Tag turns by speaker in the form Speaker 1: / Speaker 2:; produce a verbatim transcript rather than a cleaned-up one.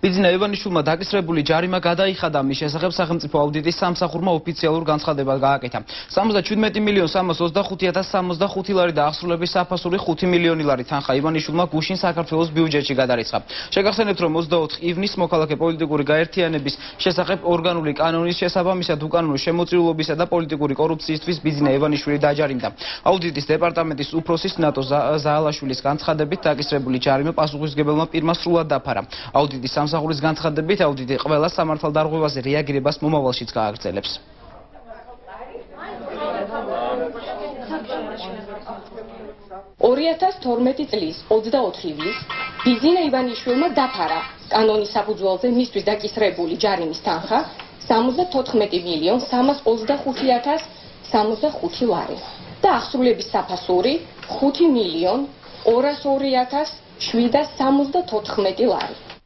Speaker 1: ბიძინა ივანიშვილმა დაკისრებული ჯარიმა გადაიხადა, მის შესახებ სახელმწიფო აუდიტის სამსახურმა ოფიციალურ განცხადება გააკეთა. სამოცდაშვიდმეტი მილიონი სამას ოცდახუთი ათას სამოცდახუთი ლარი და აღსრულების საფასური ხუთი მილიონი ლარი თანხა ივანიშვილმა გუშინ საქართველოს ბიუჯეტში გადარიცხა. შეგახსენებთ, რომ ოცდაოთხ ივნისს მოქალაქე პოლიტიკური გაერთიანების შესახებ ორგანული კანონის შესაბამისად უკანონო შემოწირულობისა და პოლიტიკური კორუფციისთვის ბიძინა ივანიშვილი დაჯარიმდა. აუდიტის დეპარტამენტის უფროსის ნატო ზაალაშვილის განცხადებით დაკისრებული ჯარიმა პასუხისმგებელმა პირმა სრულად დაფარა. აუდიტის სამსახურის განცხადებით აუდიტი ყველა სამართალდარღვევაზე რეაგირებას მომავალშიც გააგრძელებს.
Speaker 2: ორი ათას თორმეტი წლის ოცდაოთხ ივლისს ბიძინა ივანიშვილმა დაფარა კანონის საფუძველზე მისთვის დაკისრებული ჯარიმის თანხა სამოცდათოთხმეტი მილიონი სამას ოცდახუთი ათას სამოცდახუთი ლარი და აღსრულების საფასური ხუთი მილიონი ორას ორი ათას შვიდას სამოცდათოთხმეტი ლარი.